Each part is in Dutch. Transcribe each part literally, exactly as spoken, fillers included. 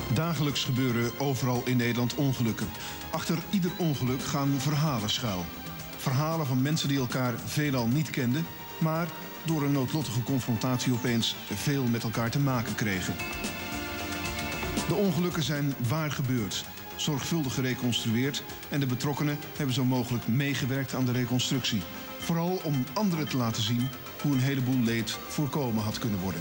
Dagelijks gebeuren overal in Nederland ongelukken. Achter ieder ongeluk gaan verhalen schuil. Verhalen van mensen die elkaar veelal niet kenden, maar door een noodlottige confrontatie opeens veel met elkaar te maken kregen. De ongelukken zijn waar gebeurd, zorgvuldig gereconstrueerd en de betrokkenen hebben zo mogelijk meegewerkt aan de reconstructie. Vooral om anderen te laten zien hoe een heleboel leed voorkomen had kunnen worden.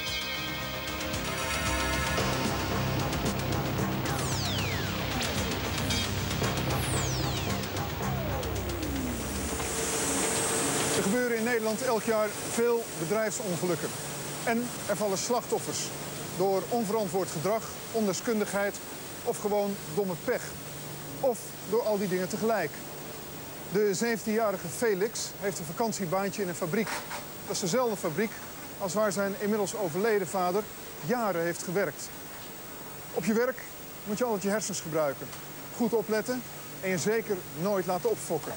Er gebeuren in Nederland elk jaar veel bedrijfsongelukken. En er vallen slachtoffers door onverantwoord gedrag, ondeskundigheid of gewoon domme pech. Of door al die dingen tegelijk. De zeventienjarige Felix heeft een vakantiebaantje in een fabriek. Dat is dezelfde fabriek als waar zijn inmiddels overleden vader jaren heeft gewerkt. Op je werk moet je altijd je hersens gebruiken. Goed opletten en je zeker nooit laten opfokken.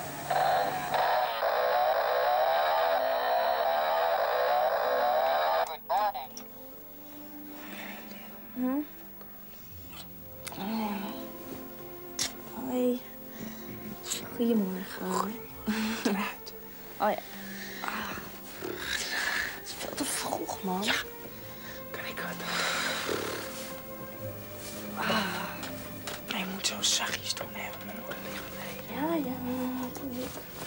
Hm? Oh. Hoi. Goedemorgen. Eruit. Oh ja. Ah. Het is veel te vroeg, man. Ja. Kan ik het? Ah. Je moet zo zachtjes doen, hè. Mijn moeder ligt beneden. Ja, ja, ja. Doe ik.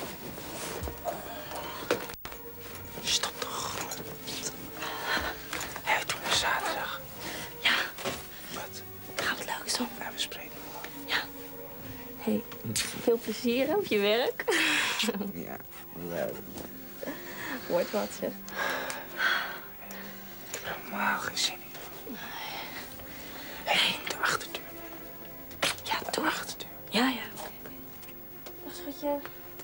Stop de grond. Hé, hey, doen we zaterdag. Ja. Wat? Gaan we het leuks doen? Ja, we spreken wel. Ja. Hé, hey, veel plezier hè, op je werk. Ja, leuk. Wordt wat, zeg. Ik heb helemaal geen zin in. Hé, hey, de achterdeur. Ja, De doe. achterdeur. Ja, ja. Oké, oké. Dag, schatje.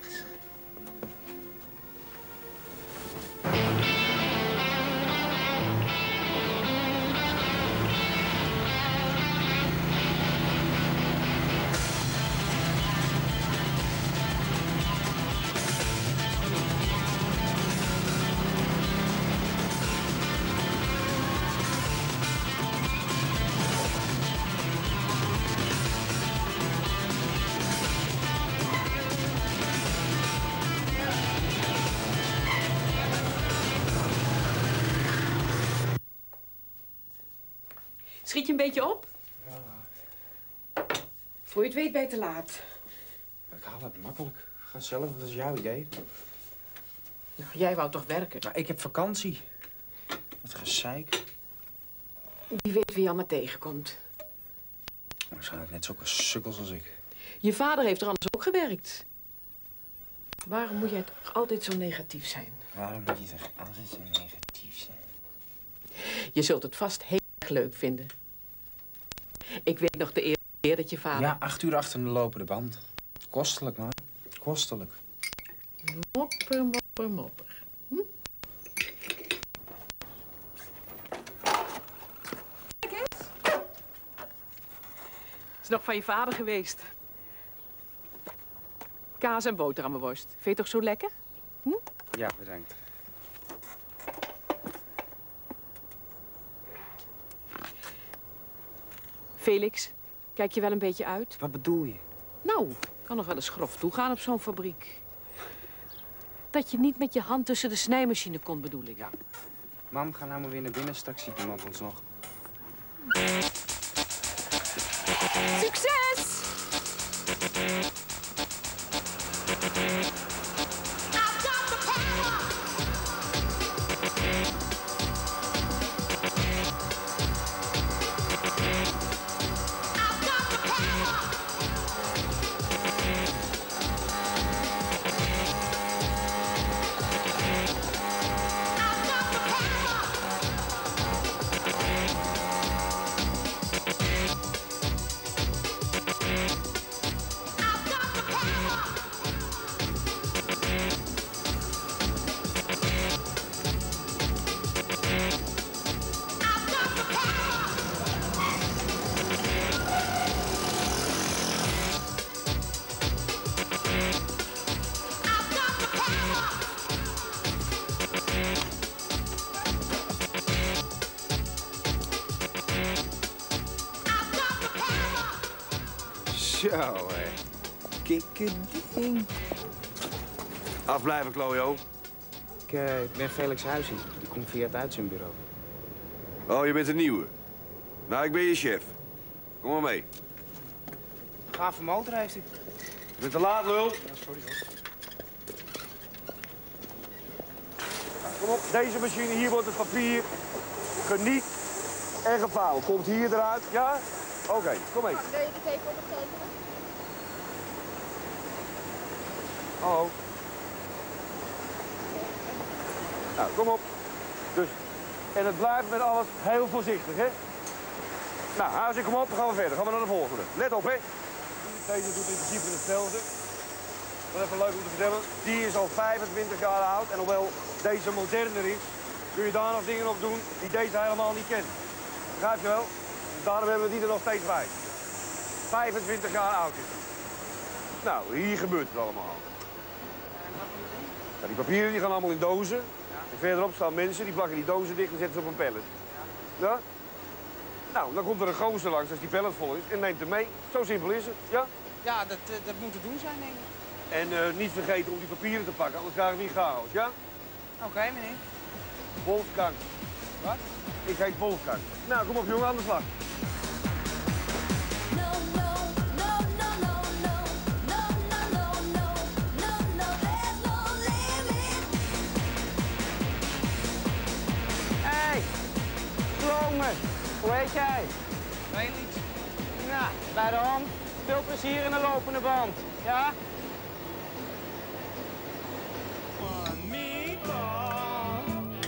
Schiet je een beetje op? Ja. Voor je het weet ben je te laat. Ik haal het makkelijk. Ga zelf, dat is jouw idee. Nou, jij wou toch werken? Nou, ik heb vakantie. Wat gezeik. Wie weet wie je allemaal tegenkomt. Waarschijnlijk net zulke sukkels als ik. Je vader heeft er anders ook gewerkt. Waarom moet jij toch altijd zo negatief zijn? Waarom moet je toch altijd zo negatief zijn? Je zult het vast heel erg leuk vinden. Ik weet nog de eerste keer dat je vader... Ja, acht uur achter de lopende band. Kostelijk, man. Kostelijk. Mopper, mopper, mopper. Hm? Kijk eens. Is nog van je vader geweest. Kaas en boterhammenworst. Vind je toch zo lekker? Hm? Ja, bedankt. Felix, kijk je wel een beetje uit? Wat bedoel je? Nou, kan nog wel eens grof toegaan op zo'n fabriek. Dat je niet met je hand tussen de snijmachine kon, bedoel ik. Ja. Mam, ga nou maar weer naar binnen. Straks ziet iemand ons nog. Succes! I've got Zo, hé. Kikkerding. Afblijven, Klojo. Ik, uh, ik ben Felix Huizing. Die komt via het uitzendbureau. Oh, je bent een nieuwe. Nou, ik ben je chef. Kom maar mee. Gave motor heeft hij. Je bent te laat, lul. Ja, sorry hoor. Kom op, deze machine, hier wordt het papier geniet en gevouwen. Komt hier eruit, ja? Oké, okay, kom mee. Wil je dit even ondertekenen? Oh. Nou, kom op. Dus, en het blijft met alles heel voorzichtig, hè? Nou, Huizing, kom op, dan gaan we verder. Gaan we naar de volgende. Let op, hè? Deze doet in principe hetzelfde. Wat even leuk om te vertellen. Die is al vijfentwintig jaar oud. En hoewel deze moderner is, kun je daar nog dingen op doen die deze helemaal niet kent. Begrijp je wel? Dus daarom hebben we die er nog steeds bij. vijfentwintig jaar oud is die. Nou, hier gebeurt het allemaal. Nou, die papieren die gaan allemaal in dozen. En verderop staan mensen, die plakken die dozen dicht en zetten ze op een pallet. Ja? Nou, dan komt er een gozer langs als die pallet vol is en neemt hem mee. Zo simpel is het, ja? Ja, dat, uh, dat moet te doen zijn, denk ik. En uh, niet vergeten om die papieren te pakken, anders krijg ik niet chaos, ja? Oké, okay, meneer. Wolfgang. Wat? Ik heet Wolfgang. Nou, kom op jongen, aan de slag. Hey, Slomen. Hoe heet jij? Felix. Ja, bij de hand. Veel plezier in de lopende band. Ja? One meatball.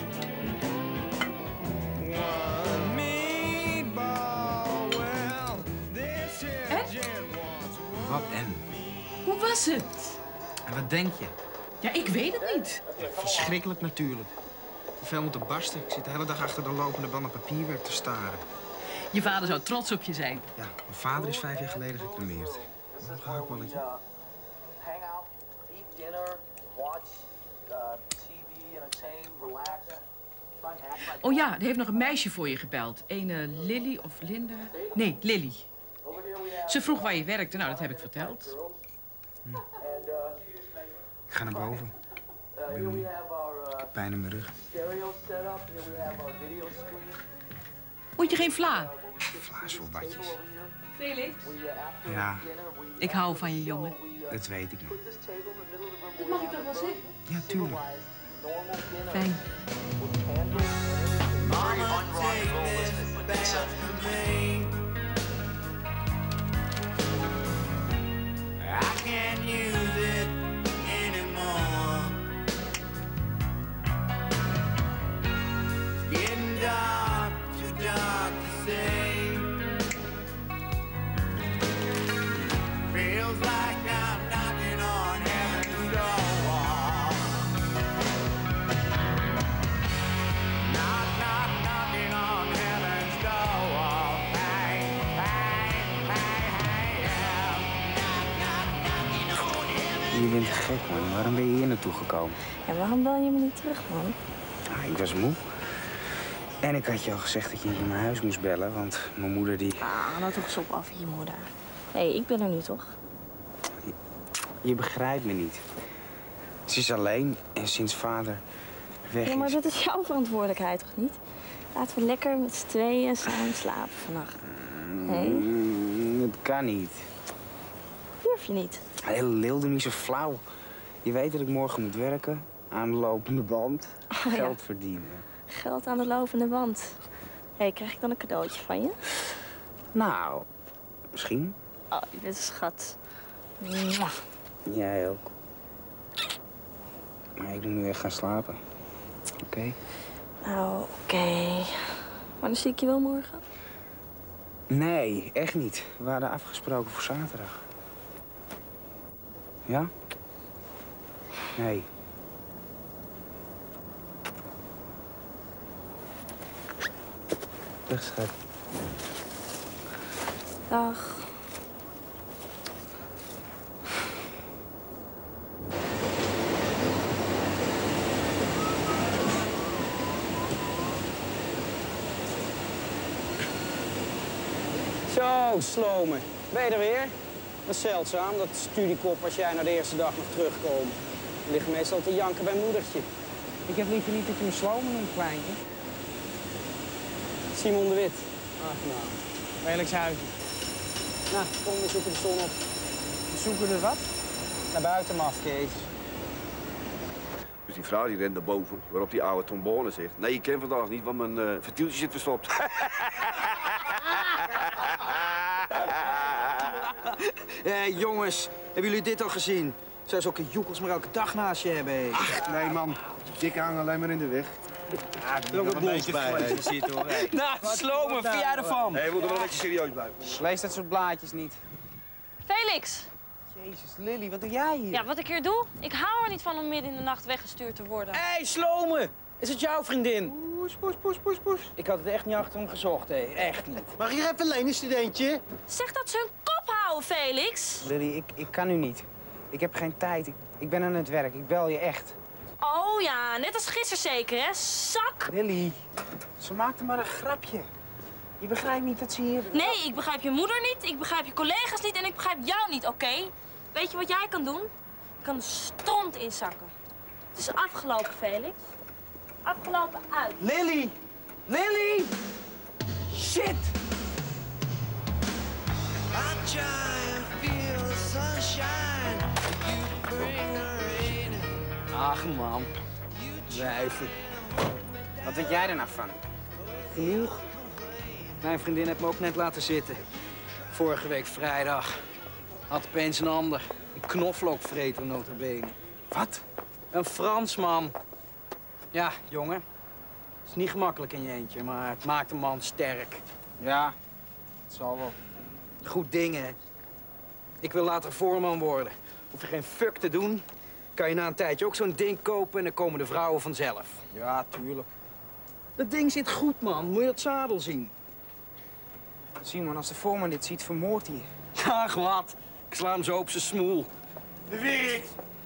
One meatball. Well, this here gin wants one. Wat en? Hoe was het? En wat denk je? Ja, ik weet het niet. Verschrikkelijk natuurlijk. Veel om te barsten. Ik zit de hele dag achter de lopende band op papierwerk te staren. Je vader zou trots op je zijn. Ja, mijn vader is vijf jaar geleden gecremeerd. Nog een gehaktballetje. Hang out, eat dinner, watch uh, T V, entertain, relax. Oh ja, er heeft nog een meisje voor je gebeld. Ene Lily of Linda? Nee, Lily. Ze vroeg waar je werkte. Nou, dat heb ik verteld. Hm. Ik ga naar boven. Ik ben moe. Ik heb pijn in mijn rug. Moet je geen vla? Vla is voor badjes. Felix? Ja. Ik hou van je, jongen. Dat weet ik nog. Dat mag ik toch wel zeggen? Ja, tuurlijk. Fijn. Mama, take this back from me. I can't use it anymore. It's getting dark, too dark to see. Feels like I'm knocking on heaven's door. Knock, knock, knocking on heaven's door. Hey, hey, hey, hey, yeah. Knock, knock, knocking on heaven's door. Je bent gek, man. Waarom ben je hier naartoe gekomen? En waarom bel je me niet terug, man? Ah, ik was moe. En ik had je al gezegd dat je niet naar huis moest bellen, want mijn moeder die... Ah, nou toch eens op af, je moeder. Hé, hey, ik ben er nu toch? Je, je begrijpt me niet. Ze is alleen en sinds vader weg Ja, maar is... dat is jouw verantwoordelijkheid, toch niet? Laten we lekker met z'n tweeën samen slapen vannacht. Hé? Mm, dat kan niet. Durf je niet? Hele lul, doe niet zo flauw. Je weet dat ik morgen moet werken, aan de lopende band, Oh, ja. geld verdienen. Geld aan de lopende band. Hé, hey, krijg ik dan een cadeautje van je? Nou, misschien. Oh, je bent een schat. Mwah. Jij ook. Maar ik moet nu echt gaan slapen. Oké? Okay? Nou, oké. Okay. Maar dan zie ik je wel morgen? Nee, echt niet. We hadden afgesproken voor zaterdag. Ja? Nee. Dag, schat. Dag. Zo, Slomen. Ben je er weer? Dat is zeldzaam, dat studiekop als jij na de eerste dag nog terugkomt. Je ligt meestal te janken bij moedertje. Ik heb liever niet dat je me slomen noemt, kleintje. Simon de Wit. Ach, nou. Felix Huizen. Nou, kom, we zoeken de zon op. We zoeken er wat? Naar buiten, mafkees. Dus die vrouw die rent naar boven, waarop die oude trombone zegt... Nee, ik ken vandaag niet, want mijn uh, ventieltje zit verstopt. Hé, hey, jongens, hebben jullie dit al gezien? Zou zulke joekels maar elke dag naast je hebben, hé. Ach, nee, man. Dikke hangen alleen maar in de weg. Ja, er ook een beetje bij. Ziet, hoor. Hey. Nou, Slomen, wat vind jij ervan? Hé, hey, we moeten wel een beetje serieus blijven. Lees dat soort blaadjes niet. Felix! Jezus, Lily, wat doe jij hier? Ja, wat ik hier doe? Ik hou er niet van om midden in de nacht weggestuurd te worden. Hé, hey, Slomen! Is het jouw vriendin? Poes, poes, poes, poes, poes. Ik had het echt niet achter hem gezocht, hé. Echt niet. Mag je even lenen, studentje? Zeg dat ze hun kop houden, Felix! Lily, ik, ik kan nu niet. Ik heb geen tijd. Ik, ik ben aan het werk. Ik bel je echt. Oh ja, net als gisteren zeker, hè? Zak! Lily, ze maakte maar een grapje. Je begrijpt niet dat ze hier... Nee, ik begrijp je moeder niet, ik begrijp je collega's niet en ik begrijp jou niet, oké? Okay? Weet je wat jij kan doen? Je kan de stront inzakken. Het is afgelopen, Felix. Afgelopen uit. Lily! Lily! Shit! Ach, man. Wijven. Wat weet jij er nou van? Genoeg. Mijn vriendin heeft me ook net laten zitten. Vorige week vrijdag. Had opeens een ander. Een knoflookvreter, nota bene. Wat? Een Fransman. Ja, jongen. Het is niet gemakkelijk in je eentje, maar het maakt een man sterk. Ja, het zal wel. Goed ding, hè? Ik wil later voorman worden. Hoef je geen fuck te doen. Kan je na een tijdje ook zo'n ding kopen en dan komen de vrouwen vanzelf. Ja, tuurlijk. Dat ding zit goed, man. Moet je dat zadel zien? Simon, als de voorman dit ziet, vermoordt hij je. Ach, wat. Ik sla hem zo op zijn smoel. De Wit!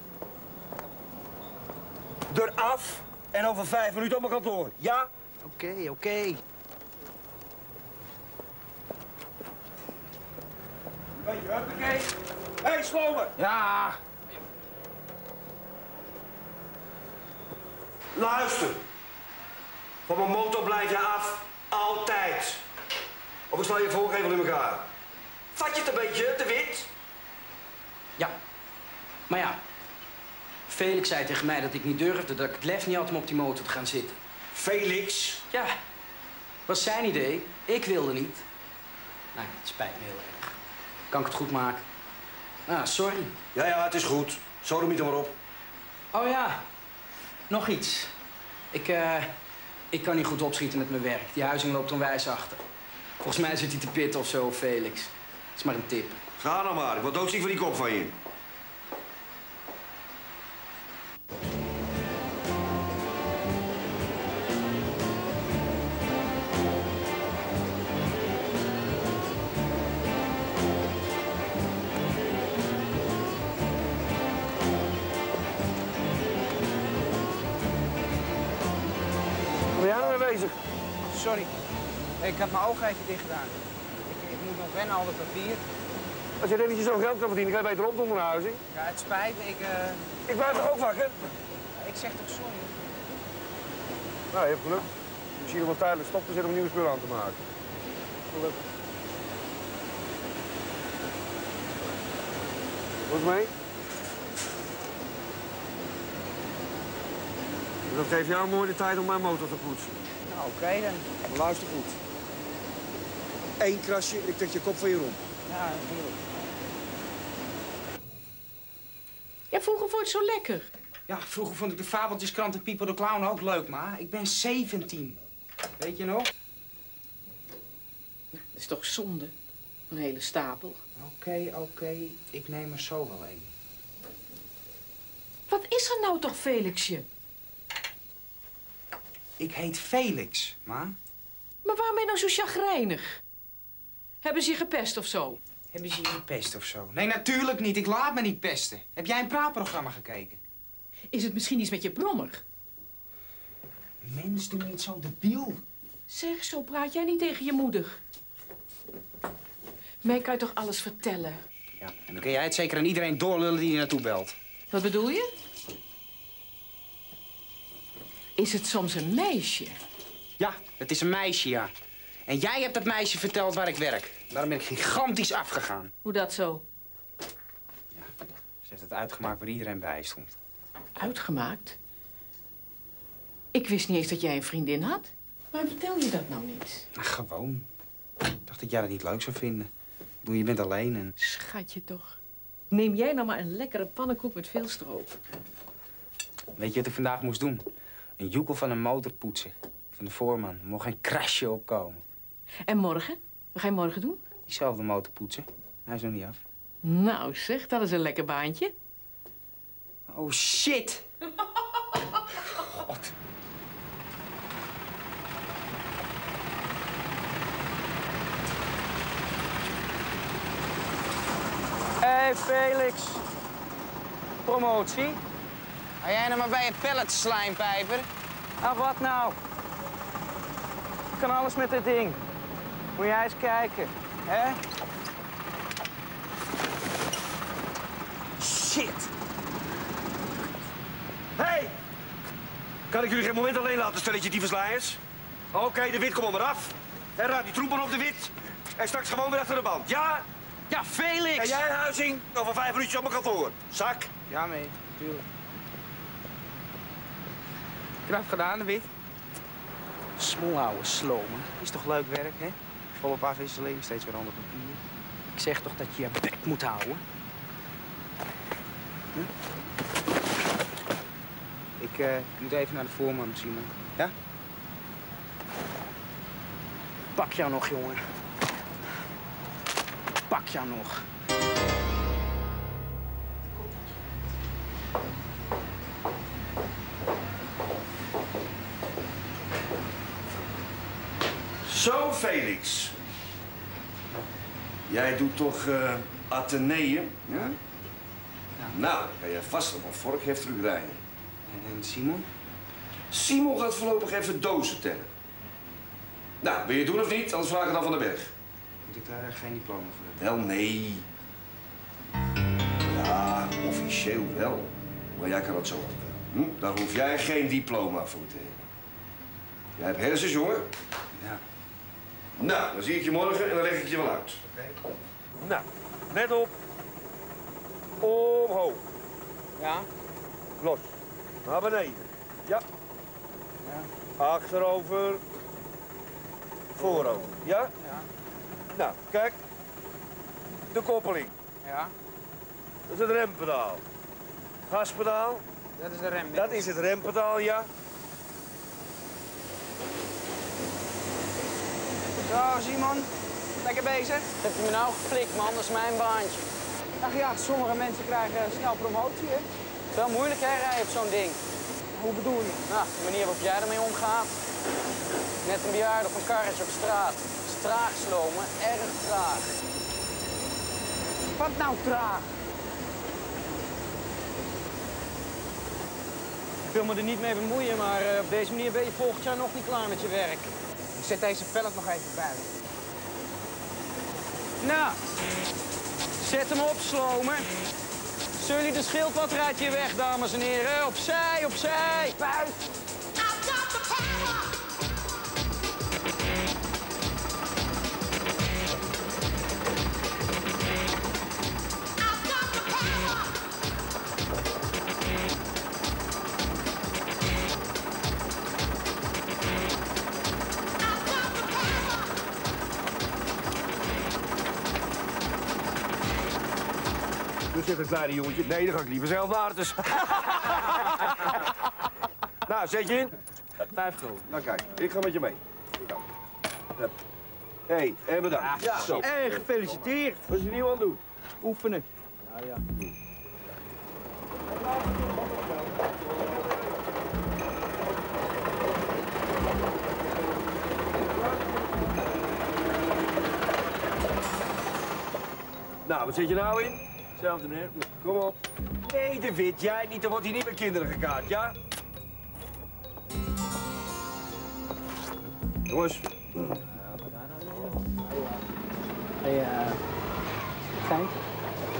Eraf en over vijf minuten op mijn kantoor. Ja? Oké, okay, oké. Okay. Beetje, huppakee. Hé, hey, Slomen! Ja! Luister. Van mijn motor blijf je af. Altijd. Of ik sla je voorgevel in elkaar. Vat je het een beetje, De Wit? Ja. Maar ja. Felix zei tegen mij dat ik niet durfde, dat ik het lef niet had om op die motor te gaan zitten. Felix? Ja. Was zijn idee. Ik wilde niet. Nou, het spijt me heel erg. Kan ik het goed maken? Ah, sorry. Ja, ja, het is goed. Sorry niet er maar op. Oh ja. Nog iets. Ik, uh, ik kan niet goed opschieten met mijn werk. Die huizing loopt onwijs achter. Volgens mij zit hij te pitten of zo, Felix. Dat is maar een tip. Ga nou maar. Ik word doodziek van die kop van je. Ben jij nou mee bezig? Sorry. Ik had mijn ogen even dicht gedaan. Ik, ik moet nog wennen, al dat papier. Als je denkt dat je zo geld kan verdienen, kan je beter op onder huizing. Ja, het spijt me. Ik, uh... Ik blijf toch ook wakker? Ik zeg toch sorry? Nou, je hebt geluk. Misschien nog wel tijdelijk stop te zetten om nieuwe spullen aan te maken. Gelukkig. Goed mee? Dat geeft jou mooi de tijd om mijn motor te poetsen. Nou, oké okay, dan. Maar luister goed. Eén krasje en ik trek je kop van je romp. Ja, natuurlijk. Ja, vroeger vond je het zo lekker. Ja, vroeger vond ik de fabeltjeskrant en Pieper de Clown ook leuk, ma. Ik ben zeventien. Weet je nog? Dat is toch zonde? Een hele stapel. Oké, okay, oké. Okay. Ik neem er zo wel een. Wat is er nou toch, Felixje? Ik heet Felix, ma. Maar waarom ben je nou zo chagrijnig? Hebben ze je gepest of zo? Hebben ze je gepest of zo? Nee, natuurlijk niet. Ik laat me niet pesten. Heb jij een praatprogramma gekeken? Is het misschien iets met je brommer? Mens, doe niet zo debiel. Zeg, zo praat jij niet tegen je moeder. Mij kan je toch alles vertellen? Ja, en dan kun jij het zeker aan iedereen doorlullen die je naartoe belt. Wat bedoel je? Is het soms een meisje? Ja, het is een meisje, ja. En jij hebt dat meisje verteld waar ik werk. Daarom ben ik gigantisch afgegaan. Hoe dat zo? Ze heeft het uitgemaakt waar iedereen bij stond. Uitgemaakt? Ik wist niet eens dat jij een vriendin had. Waarom vertel je dat nou niet? Nou, gewoon. Ik dacht dat jij dat niet leuk zou vinden. Ik bedoel, je bent alleen en... Schatje toch. Neem jij nou maar een lekkere pannenkoek met veel stroop. Weet je wat ik vandaag moest doen? Een joekel van een motor poetsen. Van de voorman. Er mocht geen krasje opkomen. En morgen? Wat ga je morgen doen? Diezelfde motor poetsen. Hij is nog niet af. Nou zeg, dat is een lekker baantje. Oh, shit! God. Hé, hey, Felix. Promotie? Ga jij nou maar bij je pellet, slijmpijper? Ah, wat nou? Ik kan alles met dit ding. Moet jij eens kijken, hè? Shit! Hé! Hey! Kan ik jullie geen moment alleen laten, stelletje dievenslaaiers? Oké, okay, de wit, kom er maar af. En raad die troepen op de wit. En straks gewoon weer achter de band, ja? Ja, Felix! En jij, Huizing, over vijf minuutjes op mijn kantoor. Zak. Ja, mee. Tuurlijk. Knap gedaan, de wit. Smolhouden, slomen. Is toch leuk werk, hè? Volop afwisseling, steeds weer ander papier. Ik zeg toch dat je je bek moet houden? Hm? Ik uh, moet even naar de voorman, Simon. Ja? Pak jou nog, jongen. Pak jou nog. Zo, Felix. Jij doet toch uh, Atheneum, ja? Ja. Nou, dan ga jij vast op een vorkheft terugrijden. En Simon? Simon gaat voorlopig even dozen tellen. Nou, wil je het doen of niet? Anders vraag ik dan van de berg. Moet ik daar geen diploma voor hebben? Wel, nee. Ja, officieel wel. Maar jij kan het zo ook wel. Hm? Daar hoef jij geen diploma voor te hebben. Jij hebt hersens, jongen. Ja. Nou, dan zie ik je morgen en dan leg ik je wel uit. Oké. Okay. Nou, net op. Omhoog. Ja. Los. Naar beneden. Ja. Ja. Achterover. Voorover. Ja? Ja. Nou, kijk. De koppeling. Ja. Dat is het rempedaal. Gaspedaal. Dat is de rem. Dat is het rempedaal, ja. Zo, Simon. Lekker bezig? Heb je me nou geflikt, man? Dat is mijn baantje. Ach ja, sommige mensen krijgen snel promotie, hè? Wel moeilijk, hè, rijden op zo'n ding. Hoe bedoel je? Nou, de manier waarop jij ermee omgaat. Net een bejaarde op een karretje op straat. Het is traag slomen, erg traag. Wat nou traag? Ik wil me er niet mee bemoeien, maar uh, op deze manier ben je volgend jaar nog niet klaar met je werk. Ik zet deze pellet nog even buiten. Nou, zet hem op, slomen. Sully de schildpad rijdt je weg, dames en heren. Opzij, opzij. Buiten. Dus zegt het kleine jongetje, nee, dan ga ik liever zelf naar dus. Nou, zet je in. Vijf gulden. Nou kijk, ik ga met je mee. Hé, hey, en bedankt. Ja, zo. En gefeliciteerd. Wat is er nieuw aan het doen? Oefenen. Ja, ja. Nou, wat zit je nou in? Hetzelfde, meneer. Kom op. Nee, de wit. Jij niet, dan wordt hier niet met kinderen gekaart, ja? Jongens. Hey, uh, Frank,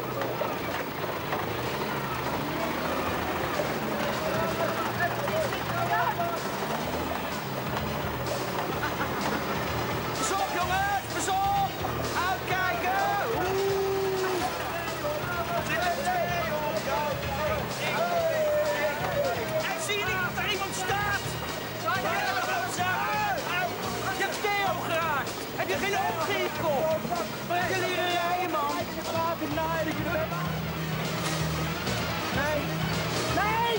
geen opgeef, kop! Waar kunnen jullie rijden, man? Nee! Nee!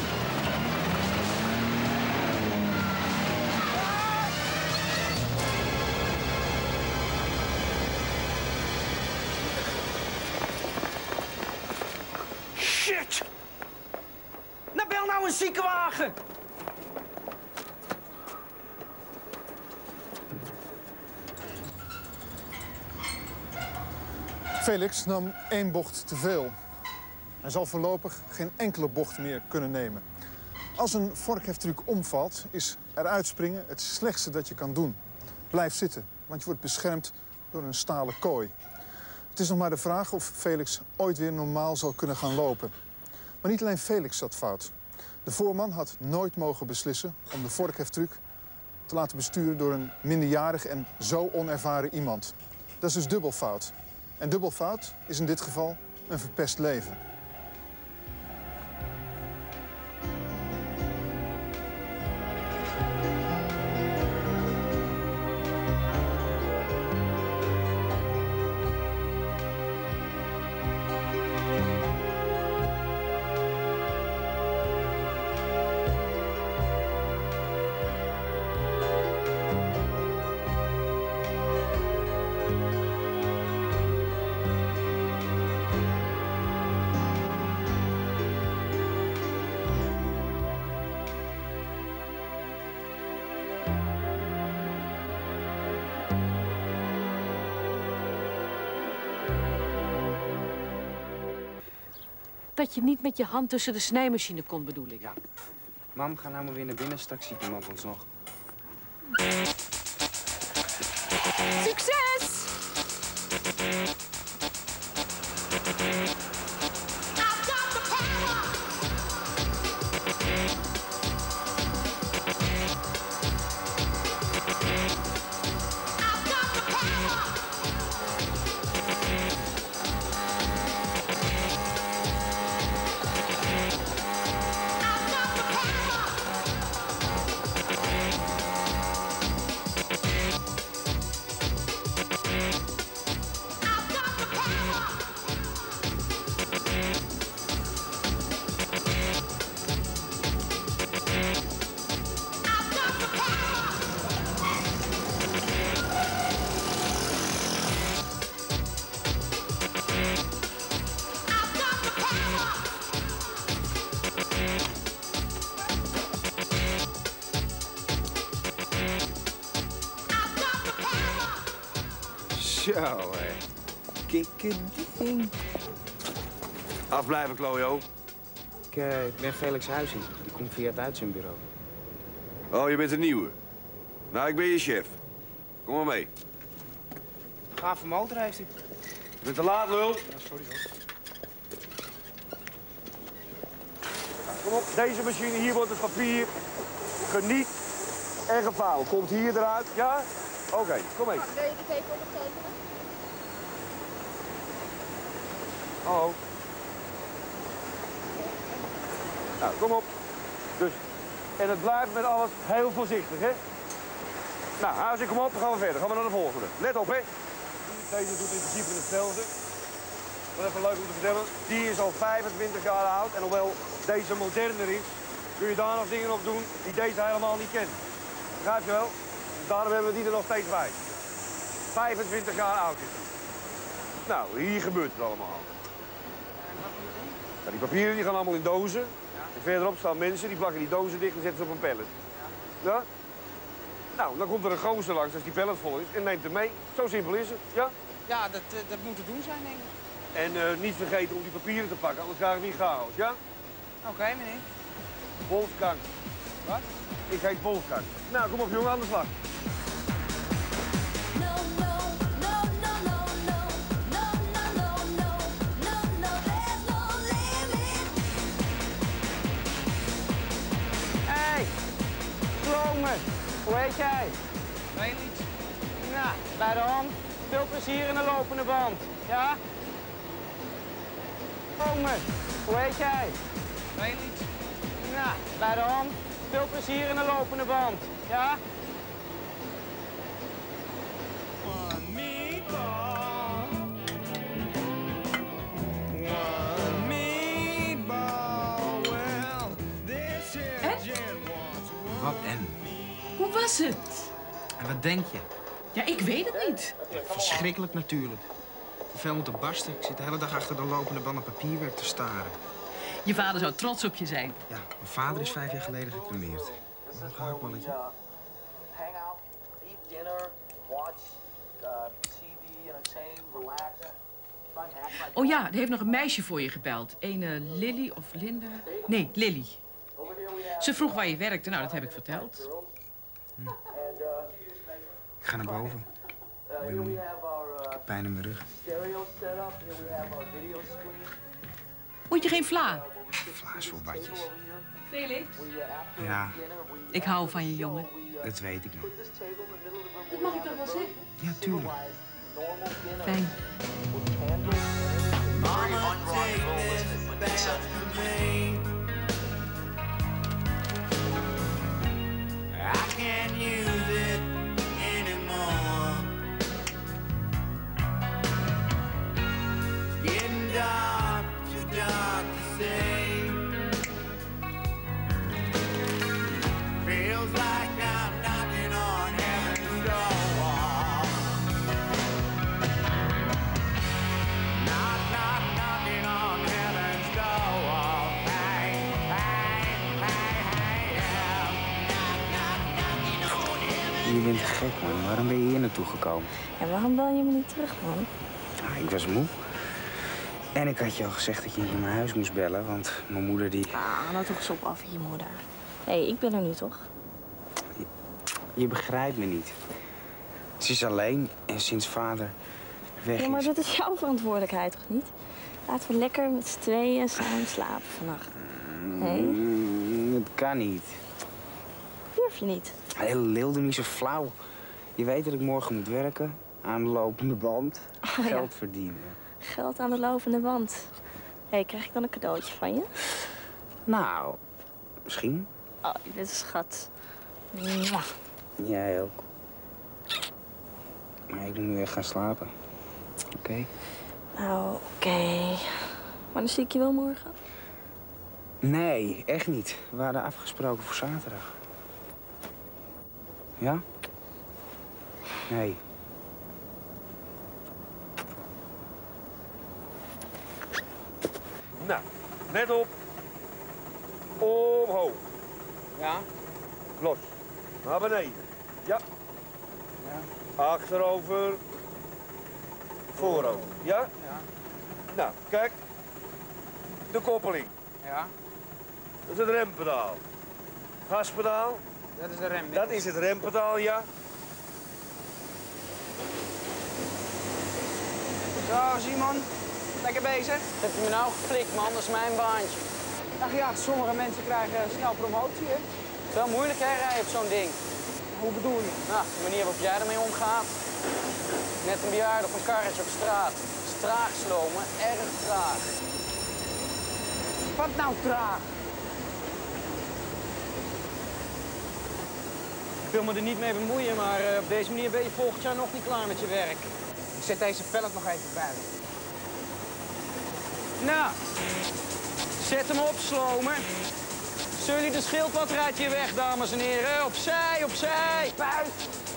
Shit! Nou, bel nou een ziekenwagen! Felix nam één bocht te veel. Hij zal voorlopig geen enkele bocht meer kunnen nemen. Als een vorkheftruc omvalt, is eruit springen het slechtste dat je kan doen. Blijf zitten, want je wordt beschermd door een stalen kooi. Het is nog maar de vraag of Felix ooit weer normaal zal kunnen gaan lopen. Maar niet alleen Felix zat fout. De voorman had nooit mogen beslissen om de vorkheftruc te laten besturen door een minderjarig en zo onervaren iemand. Dat is dus dubbel fout. En dubbel fout is in dit geval een verpest leven. Dat je niet met je hand tussen de snijmachine kon, bedoel ik. Ja. Mam, ga nou maar weer naar binnen. Straks ziet iemand ons nog. Succes! Zo, hé. Kikkerding. Afblijven, Klojo. Ik, uh, ik ben Felix Huizing. Die komt via het uitzendbureau. Oh, je bent een nieuwe. Nou, ik ben je chef. Kom maar mee. Gave motor heeft hij. Je bent te laat, lul. Ja, sorry hoor. Kom op, deze machine hier wordt het papier geniet en gevouwen. Komt hier eruit, ja? Oké, okay, kom mee. Wil je dit even ondertekenen? Oh. Nou, kom op. Dus, en het blijft met alles heel voorzichtig, hè? Nou, als ik kom op, dan gaan we verder. Gaan we naar de volgende. Let op, hè? Deze doet in principe hetzelfde. Wat even leuk om te vertellen. Die is al vijfentwintig jaar oud. En hoewel deze moderner is, kun je daar nog dingen op doen die deze helemaal niet kent. Begrijp je wel? Daarom hebben we die er nog steeds bij. vijfentwintig jaar oud is hij. Nou, hier gebeurt het allemaal. Ja, die papieren die gaan allemaal in dozen. Ja. En verderop staan mensen, die plakken die dozen dicht en zetten ze op een pallet. Ja? Ja? Nou, dan komt er een gozer langs als die pallet vol is en neemt hem mee. Zo simpel is het, ja? Ja, dat, uh, dat moet te doen zijn, denk ik. En uh, niet vergeten om die papieren te pakken, anders krijgen we niet chaos, ja? Oké, okay, meneer. Wolfgang. Wat? Ik heet Wolfgang. Nou, kom op jongen, aan de slag. Hey, Slomen, hoe heet jij? Felix. Nou, bij de hand. Veel plezier in de lopende band, ja? Slomen, hoe heet jij? Felix. Nou, bij de hand. Veel plezier in de lopende band, ja? One is het? En wat denk je? Ja, ik weet het niet. Verschrikkelijk natuurlijk. Veel om te barsten. Ik zit de hele dag achter de lopende band op papierwerk te staren. Je vader zou trots op je zijn. Ja, mijn vader is vijf jaar geleden gecremeerd. Een gehaktballetje. Hang out, eat dinner, watch uh, T V, entertain, relax. Try and act like Oh ja, er heeft nog een meisje voor je gebeld. Ene Lily of Linda? Nee, Lily. Ze vroeg waar je werkte. Nou, dat heb ik verteld. Hm. Ik ga naar boven. Ik ben moe. Ik heb pijn in mijn rug. Moet je geen vla? Vla is voor watjes. Felix? Ja, Ik hou van je, jongen. dat weet ik nog. Dat mag ik toch wel zeggen? Ja, tuurlijk. Fijn. Mama, take this back to me. I can't use it anymore. It's getting dark, too dark to see. Feels like I'm knocking on heaven's door. Knock, knock, knocking on heaven's door. Hey, hey, hey, hey, yeah. Knock, knock, knocking on heaven's door. Je bent gek, man. Waarom ben je hier naartoe gekomen? En waarom bel je me niet terug, man? Ah, ik was moe. En ik had je al gezegd dat je niet naar mijn huis moest bellen, want mijn moeder die... Ah, nou toch eens op af, je moeder. Hé, hey, ik ben er nu toch? Je begrijpt me niet. Ze is alleen en sinds vader weg Ja, maar is... dat is jouw verantwoordelijkheid, toch niet? Laten we lekker met z'n tweeën samen slapen vannacht. Nee? Mm, dat kan niet. Durf je niet? Hele Leel, doe niet zo flauw. Je weet dat ik morgen moet werken. Aan de lopende band. Oh, Geld ja. verdienen. Geld aan de lopende band. Hé, hey, krijg ik dan een cadeautje van je? Nou, misschien. Oh, je bent een schat. Mwah. Jij ook. Maar ik moet nu echt gaan slapen. Oké? Okay? Nou, oké. Okay. Maar dan zie ik je wel morgen? Nee, echt niet. We hadden afgesproken voor zaterdag. Ja? Nee. Nou, let op. Omhoog. Ja? Los. Naar beneden. Ja. Ja. Achterover. Voorover. Ja? Ja. Nou, kijk. De koppeling. Ja. Dat is het rempedaal. Gaspedaal. Dat is de rem. Dat is het rempedaal, ja. Zo, Simon. Lekker bezig? Heb je me nou geflikt, man? Dat is mijn baantje. Ach ja, sommige mensen krijgen snel promotie, hè? Wel moeilijk, hè, rijden op zo'n ding. Hoe bedoel je? Nou, de manier waarop jij ermee omgaat. Net een bejaarde op een karretje op straat. Het is traag slomen, erg traag. Wat nou traag? Ik wil me er niet mee bemoeien, maar uh, op deze manier ben je volgend jaar nog niet klaar met je werk. Ik zet deze pellet nog even bij. Nou, zet hem op, slomer. Sully de Schildpad rijdt hier weg, dames en heren. Opzij, opzij. Buit.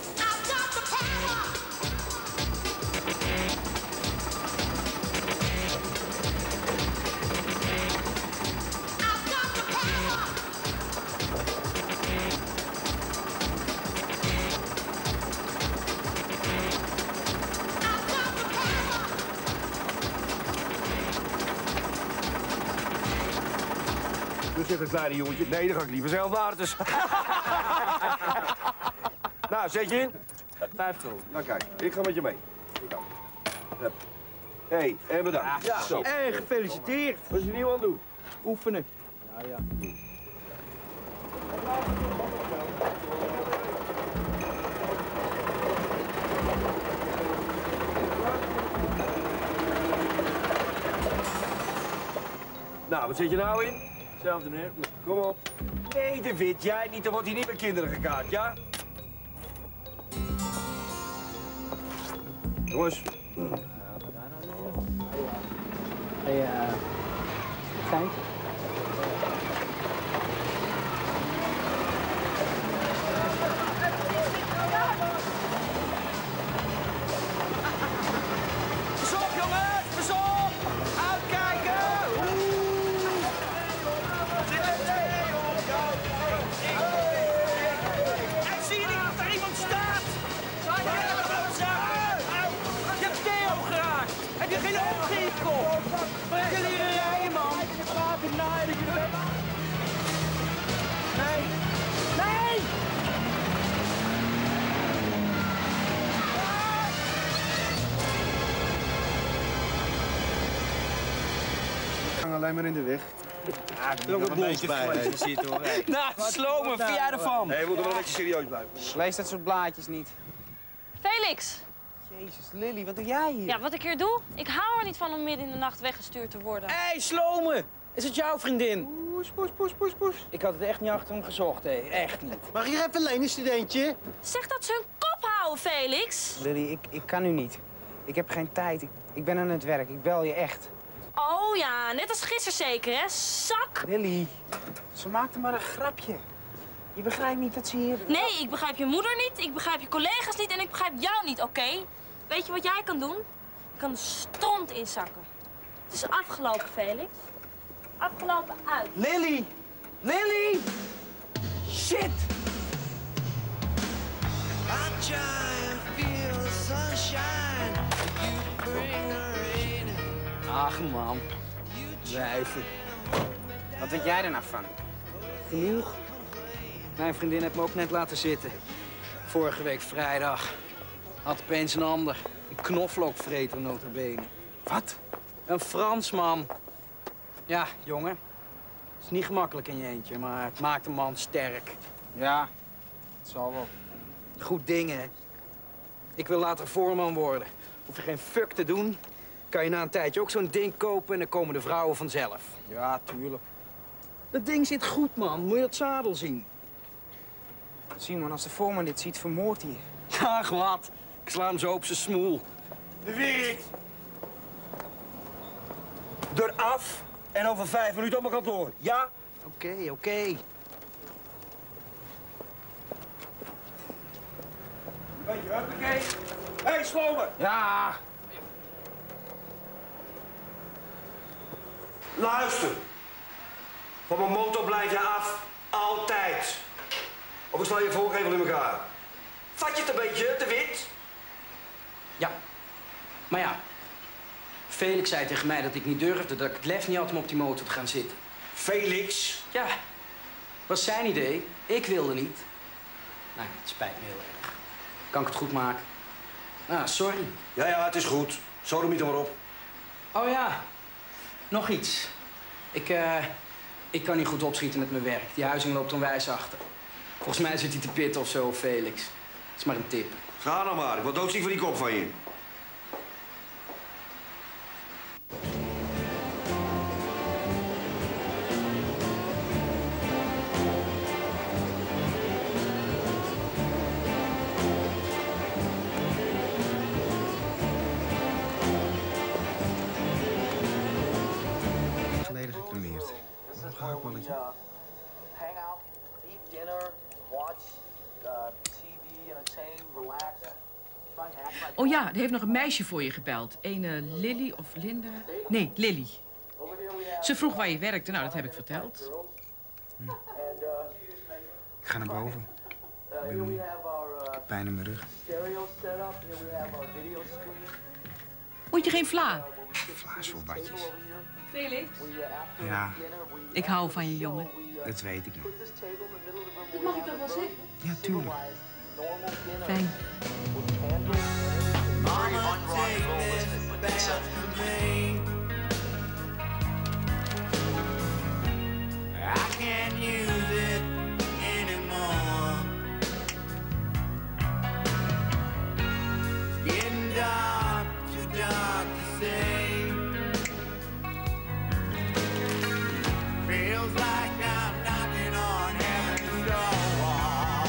Dus zegt een kleine jongetje. Nee, dan ga ik liever zelf naar. Dus. Nou, zet je in. Vijf gulden. Nou kijk, ik ga met je mee. Hé, hey, en bedankt. Ja, zo. En gefeliciteerd. Wat is je nieuw aan het doen? Oefenen. Ja, ja. Nou, wat zit je nou in? Hetzelfde, meneer. Kom op. Nee, de wit. Jij niet, dan wordt hij niet met kinderen gekaart, ja? Jongens. Hey, uh, fijn. geen oog in je kop! Breng jullie rijden, man! Nee! Nee! Ik hang alleen maar in de weg. Ja, er moet nog een beetje bij zitten, hoor. Hey. Nou, slomen, wat vind jij ervan? Nee, we moeten wel een beetje serieus blijven. Lees dat soort blaadjes niet. Felix! Jezus, Lily, wat doe jij hier? Ja, wat ik hier doe? Ik hou er niet van om midden in de nacht weggestuurd te worden. Hé, hey, slomen! Is het jouw vriendin? Poes, poes, poes, poes, poes. Ik had het echt niet achter hem gezocht, hé. Echt niet. Mag je even lenen, studentje? Zeg dat ze hun kop houden, Felix! Lily, ik, ik kan nu niet. Ik heb geen tijd. Ik, ik ben aan het werk. Ik bel je echt. Oh ja, net als gisteren zeker, hè? Zak! Lily, ze maakte maar een grapje. Je begrijpt niet dat ze hier... Nee, ik begrijp je moeder niet, ik begrijp je collega's niet en ik begrijp jou niet, oké? Weet je wat jij kan doen? Je kan de stront inzakken. Het is afgelopen, Felix. Afgelopen uit. Lily! Lily! Shit! Ach, man. Wijven. Wat weet jij er nou van? Genoeg. Mijn vriendin heeft me ook net laten zitten. Vorige week vrijdag. Had opeens een ander. Een knoflookvreter, nota bene. Wat? Een Fransman. Ja, jongen. Het is niet gemakkelijk in je eentje, maar het maakt een man sterk. Ja, het zal wel. Goed ding, hè. Ik wil later voorman worden. Hoef je geen fuck te doen. Kan je na een tijdje ook zo'n ding kopen en dan komen de vrouwen vanzelf. Ja, tuurlijk. Dat ding zit goed, man. Moet je dat zadel zien? Simon, als de voorman dit ziet, vermoordt hij je. Ach, wat. Ik sla hem zo op zijn smoel. Beweert! Eraf en over vijf minuten op mijn kantoor. Ja? Oké, okay, oké. Okay. Weet je, huppakee. Hé, hey, slomen! Ja! Luister. Van mijn motor blijf je af. Altijd. Of ik sla je voorgevel in elkaar. Vat je het een beetje te wit? Ja. Maar ja. Felix zei tegen mij dat ik niet durfde, dat ik het lef niet had om op die motor te gaan zitten. Felix? Ja. Was zijn idee. Ik wilde niet. Nou, het spijt me heel erg. Kan ik het goed maken? Ah, sorry. Ja, ja, het is goed. Sodomiet er maar op. Oh ja. Nog iets. Ik, uh, ik kan niet goed opschieten met mijn werk. Die huizing loopt onwijs achter. Volgens mij zit hij te pitten of zo, Felix. Dat is maar een tip. Ga nou maar. Ik word doodziek van die kop van je. Geleden gecremeerd. Een gehaktballetje. Hang out, eat dinner, watch uh, T V, entertain, relax. Try and act like Oh ja, er heeft nog een meisje voor je gebeld. Ene Lily of Linda? Nee, Lily. Ze vroeg waar je werkte, nou, dat heb ik verteld. Hm. Ik ga naar boven. Ik ben moe. Ik heb pijn in mijn rug. Moet je geen vla? Vla is vol badjes. Felix? Ja, Ik hou van je, jongen. dat weet ik nog. Dat mag ik toch wel zeggen? Ja, tuurlijk. Fijn. I can't use it anymore. It's getting dark, too dark to say. Feels like I'm knocking on heaven's door.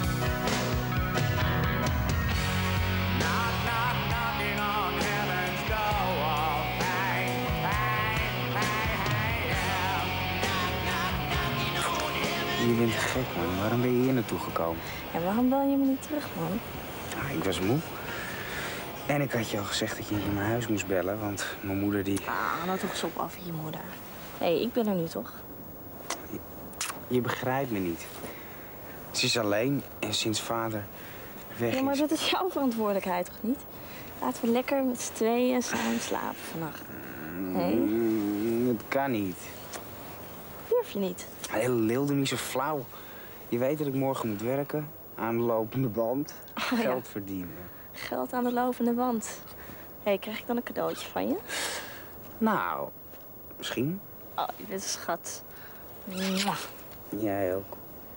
Knock, knock, knocking on heaven's door. Hey, hey, hey, hey, yeah. Knock, knock, knocking on heaven's door. Je bent gek, man. Waarom ben je hier naartoe gekomen? En waarom bel je me niet terug, man? Ah, ik was moe. En ik had je al gezegd dat je niet naar mijn huis moest bellen, want mijn moeder die... Ah, nou toch eens op af, je moeder. Hé, hey, ik ben er nu toch? Je, je begrijpt me niet. Ze is alleen en sinds vader weg is... Ja, maar dat is jouw verantwoordelijkheid, toch niet? Laten we lekker met z'n tweeën samen slapen vannacht. Nee? Mm, dat kan niet. Durf je niet? Hele Lil, doe niet zo flauw. Je weet dat ik morgen moet werken. Aan de lopende band. Oh, ja. Geld verdienen. Geld aan de lopende band. Hé, hey, krijg ik dan een cadeautje van je? Nou, misschien. Oh, je bent een schat. Mwah. Jij ook.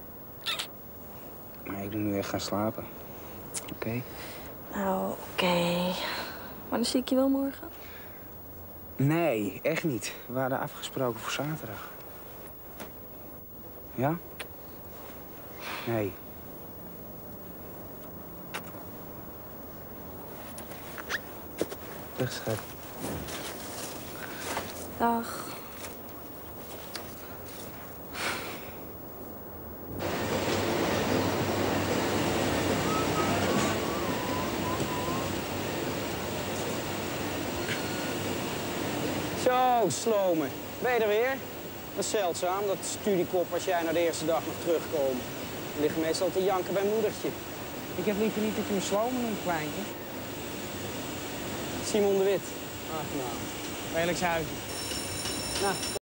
Maar ik moet nu echt gaan slapen. Oké? Okay? Nou, oké. Okay. Maar dan zie ik je wel morgen? Nee, echt niet. We hadden afgesproken voor zaterdag. Ja? Nee. Dag, schat. Dag. Zo, Slome. Ben je er weer? Dat is zeldzaam, dat studiekop als jij na de eerste dag nog terugkomt. Die liggen meestal te janken bij moedertje. Ik heb liever niet dat je me Slome noemt, kleintje. Simon de Wit. Ach, nou. Felix Huizen. Nou.